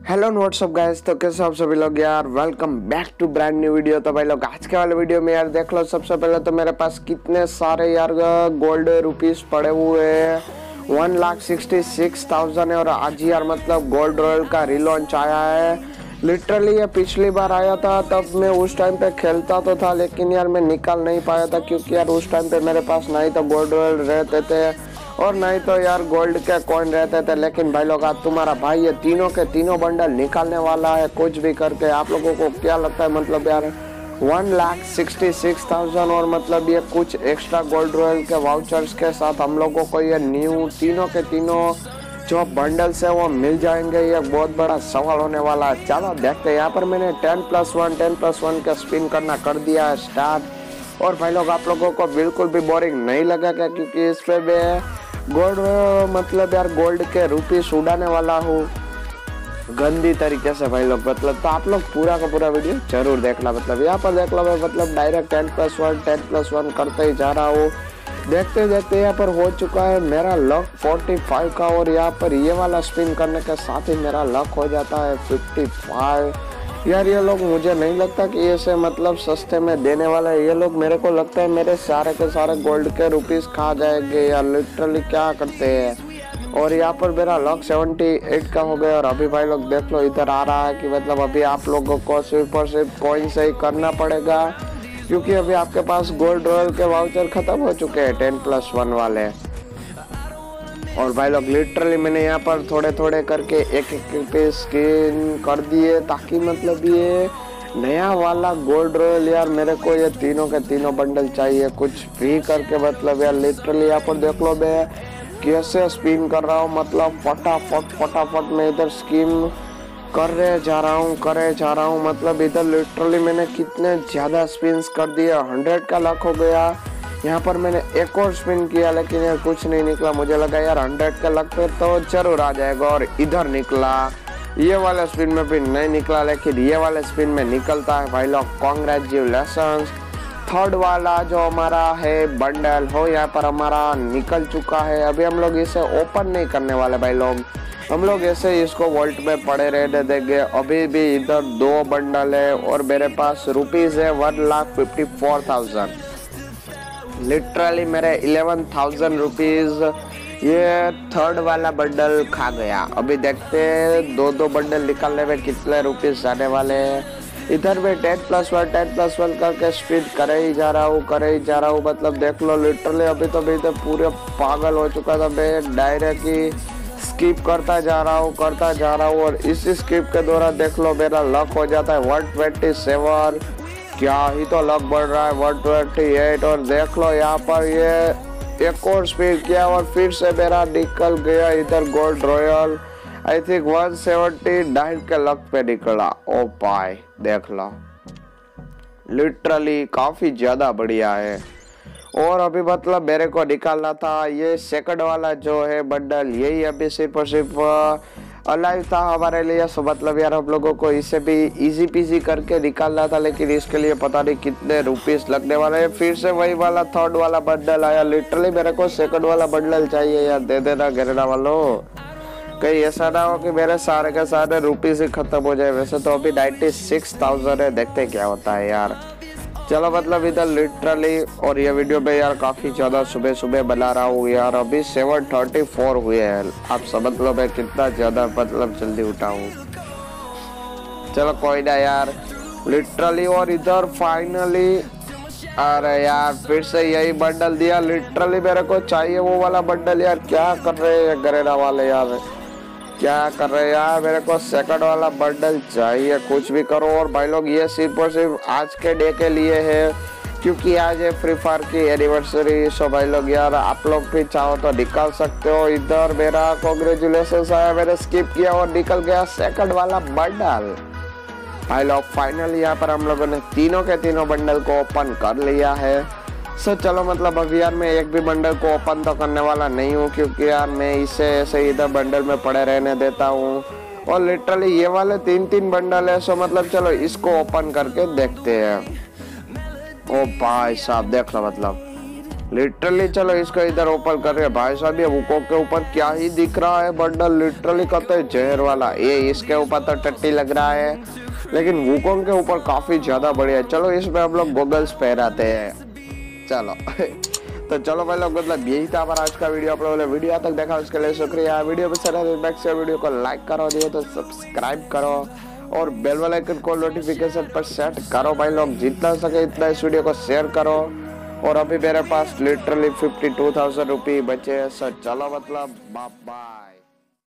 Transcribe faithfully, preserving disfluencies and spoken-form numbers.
Hello what's up guys, तो कैसे आप सभी लोग यार। Welcome back to brand new video. तो भाई लोग आज के वाले वीडियो में यार देख लो, सबसे पहले तो मेरे पास कितने सारे यार गोल्ड रुपीस पड़े हुए हैं। One lakh sixty six thousand है और आज यार मतलब गोल्ड रॉयल का रिलॉन्च आया है। लिटरली ये पिछली बार आया था, तब मैं उस टाइम पे खेलता तो था, लेकिन यार मैं निकाल नहीं पाया था क्योंकि यार उस टाइम पे मेरे पास नहीं तो गोल्ड रॉयल रहते थे और नहीं तो यार गोल्ड के कॉइन रहते थे। लेकिन भाई लोग आज तुम्हारा भाई ये तीनों के तीनों बंडल निकालने वाला है कुछ भी करके। आप लोगों को क्या लगता है, मतलब यार one lakh sixty six thousand और मतलब ये कुछ एक्स्ट्रा गोल्ड रॉयल के वाउचर्स के साथ हम लोगों को ये न्यू तीनों के तीनों जो बंडल्स है वो मिल जाएंगे। ये बहुत बड़ा सवाल होने वाला है। चलो देखते हैं। यहाँ पर मैंने ten plus one ten plus one का स्पिन करना कर दिया है स्टार्ट। और भाई लोग आप लोगों को बिल्कुल भी बोरिंग नहीं लगेगा क्योंकि इस पे भी गोल्ड मतलब यार गोल्ड के रुपीस उड़ाने वाला हूँ गंदी तरीके से भाई लोग। मतलब तो आप लोग पूरा का पूरा वीडियो जरूर देखना। मतलब यहाँ पर देख लो मैं मतलब direct ten plus one ten plus one करते ही जा रहा हूँ। देखते देखते यहाँ पर हो चुका है मेरा लक फोर्टी फाइव का और यहाँ पर ये वाला स्पिन करने के साथ ही मेरा लक हो जाता है फिफ्टी फाइव। यार ये लोग मुझे नहीं लगता कि ऐसे मतलब सस्ते में देने वाला है। ये लोग मेरे को लगता है मेरे सारे के सारे गोल्ड के रुपीस खा जाएंगे यार। लिटरली क्या करते हैं। और यहाँ पर मेरा लक सेवेंटी एट का हो गया और अभी भाई लोग देख लो इधर आ रहा है कि मतलब अभी आप लोगों को सिर्फ और सिर्फ कॉइन से ही करना पड़ेगा क्योंकि अभी आपके पास गोल्ड रॉयल के वाउचर खत्म हो चुके हैं टेन प्लस वन वाले। और भाई लोग लिटरली मैंने यहाँ पर थोड़े थोड़े करके एक एक पे स्किन कर दिए ताकि मतलब ये नया वाला गोल्ड रॉयल यार मेरे को ये तीनों के तीनों बंडल चाहिए कुछ भी करके। मतलब यार लिटरली यहाँ पर देख लो मैं कैसे स्पिन कर रहा हूँ। मतलब फटाफट फटाफट मैं इधर स्किन कर रहे जा रहा हूँ करे जा रहा हूँ। मतलब इधर लिटरली मैंने कितने ज़्यादा स्पिन्स कर दिए। हंड्रेड का लक हो गया। यहाँ पर मैंने एक और स्पिन किया लेकिन यार कुछ नहीं निकला। मुझे लगा यार हंड्रेड का लक पे तो जरूर आ जाएगा और इधर निकला। ये वाले स्पिन में भी नहीं निकला लेकिन ये वाले स्पिन में निकलता है भाई लोग। कॉन्ग्रेचुलेशंस। थर्ड वाला जो हमारा है बंडल हो यहाँ पर हमारा निकल चुका है। अभी हम लोग इसे ओपन नहीं करने वाले भाई लोग, हम लोग ऐसे ही इसको वॉल्ट में पड़े रहने देंगे। अभी भी इधर दो बंडल है और मेरे पास रुपीज है one lakh fifty four thousand. Literally मेरे इलेवन थाउजेंड रुपीज ये थर्ड वाला बंडल खा गया। अभी देखते हैं दो दो बंडल निकालने में कितने रुपीस जाने वाले हैं। इधर में ten plus one ten plus one करके स्पीड करे ही जा रहा हूँ करे ही जा रहा हूँ। मतलब देख लो लिटरली अभी तो भी तो पूरे पागल हो चुका था। मैं डायरेक्ट ही स्किप करता जा रहा हूँ करता जा रहा हूँ और इस स्किप के दौरान देख लो मेरा लक हो जाता है वन ट्वेंटी सेवन। क्या ही तो लक बढ़ रहा है वन ट्वेंटी एट। और देख लो यहाँ पर ये एक और स्पीड किया और फिर से मेरा निकल गया इधर gold royal. I think one seventy nine के लक पे निकला। ओ पाई देख लो लिटरली काफी ज्यादा बढ़िया है। और अभी मतलब मेरे को निकालना था ये सेकंड वाला जो है बंडल, यही अभी सिर्फ और सिर्फ अलाइव था हमारे लिए। सो मतलब यार हम लोगों को इसे भी इजी पीजी करके निकालना था लेकिन इसके लिए पता नहीं कितने रुपीस लगने वाले हैं। फिर से वही वाला थर्ड वाला बंडल आया। लिटरली मेरे को सेकंड वाला बंडल चाहिए यार, दे देना गिरना वालों। कहीं ऐसा ना हो कि मेरे सारे के सारे रुपीस ही खत्म हो जाए। वैसे तो अभी नाइन्टी सिक्स थाउजेंड है, देखते क्या होता है यार। चलो मतलब इधर लिटरली और ये वीडियो में यार काफी ज्यादा सुबह सुबह बना रहा हूँ यार। अभी सेवन थर्टी फोर हुए हैं। आप समझ लो मैं कितना ज्यादा मतलब जल्दी उठा हूँ। चलो कोई ना यार लिटरली। और इधर फाइनली अरे यार फिर से यही बंडल दिया। लिटरली मेरे को चाहिए वो वाला बंडल यार। क्या कर रहे हैं गरेरा वाले यार, क्या कर रहे हैं यार। मेरे को सेकंड वाला बंडल चाहिए, कुछ भी करो। और भाई लोग ये सिर्फ और सिर्फ आज के डे के लिए है क्योंकि आज है फ्री फायर की एनिवर्सरी। सो भाई लोग यार आप लोग भी चाहो तो निकाल सकते हो। इधर मेरा कॉन्ग्रेचुलेशन आया, मैंने स्किप किया और निकल गया सेकंड वाला बंडल। भाई लोग फाइनली यहाँ पर हम लोगों ने तीनों के तीनों बंडल को ओपन कर लिया है। सो so, चलो मतलब अभी यार मैं एक भी बंडल को ओपन तो करने वाला नहीं हूँ क्योंकि यार मैं इसे ऐसे इधर बंडल में पड़े रहने देता हूँ। और लिटरली ये वाले तीन तीन बंडल है। सो मतलब चलो इसको ओपन करके देखते हैं। ओ भाई साहब देख लो मतलब लिटरली चलो इसको इधर ओपन कर रहे हैं भाई साहब। ये वुको के ऊपर क्या ही दिख रहा है बंडल, लिटरली कहते हैं जहर वाला। ये इसके ऊपर तो टट्टी लग रहा है, लेकिन वुकोंग के ऊपर काफी ज्यादा बढ़िया है। चलो इसमें हम लोग गॉगल्स पहनाते हैं। चलो तो चलो भाई लोग, मतलब यही था हमारा आज का वीडियो। आप लोगों ने वीडियो तक देखा उसके लिए शुक्रिया। वीडियो पसंद है तो बैक से वीडियो को लाइक करो, दिए तो सब्सक्राइब करो और बेल वाला आइकन को नोटिफिकेशन पर सेट करो भाई लोग। जितना सके इतना इस वीडियो को शेयर करो। और अभी मेरे पास लिटरली फिफ्टी टू थाउजेंड रुपये बचे हैं सर। चलो मतलब बाय बाय।